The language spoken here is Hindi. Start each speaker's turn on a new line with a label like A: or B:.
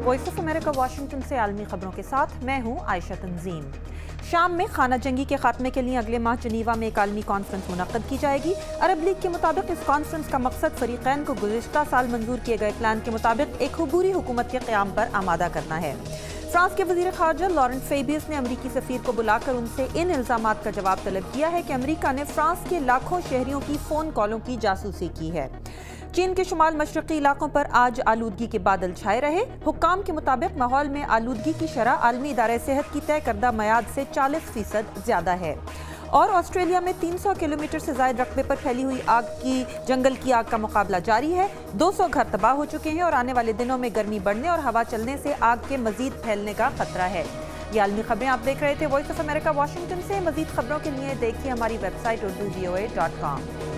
A: वॉइस ऑफ अमेरिका वाशिंगटन से आलमी खबरों के साथ मैं हूं आयशा तंजीम। शाम में खाना जंगी के खात्मे के लिए अगले माह जनीवा में एक आलमी कॉन्फ्रेंस मुनक्कद की जाएगी। अरब लीग के मुताबिक इस कॉन्फ्रेंस का मकसद फरीकैन को गुज़िश्ता साल मंजूर किए गए प्लान के मुताबिक एक हुबूरी हुकूमत के क़याम पर आमादा करना है। फ्रांस के वज़ीर ख़ारजा लॉरेंट फेबियस ने अमरीकी सफ़ीर को बुलाकर उनसे इन इल्ज़ामात का जवाब तलब किया है कि अमरीका ने फ्रांस के लाखों शहरियों की फ़ोन कॉलों की जासूसी की है। चीन के शुमाल मशरक़ी इलाकों पर आज आलूदगी के बादल छाए रहे। हुक्काम के मुताबिक माहौल में आलूदगी की शरह आलमी इदारे सेहत की तय करदा मयाद से 40% ज़्यादा है। और ऑस्ट्रेलिया में 300 किलोमीटर से ज़ायद रकबे पर फैली हुई जंगल की आग का मुकाबला जारी है। 200 घर तबाह हो चुके हैं और आने वाले दिनों में गर्मी बढ़ने और हवा चलने से आग के मजीद फैलने का खतरा है। ये आलमी खबरें आप देख रहे थे वॉइस ऑफ अमेरिका वाशिंगटन से। मजीद खबरों के लिए देखिए हमारी वेबसाइट urdu.voa.com।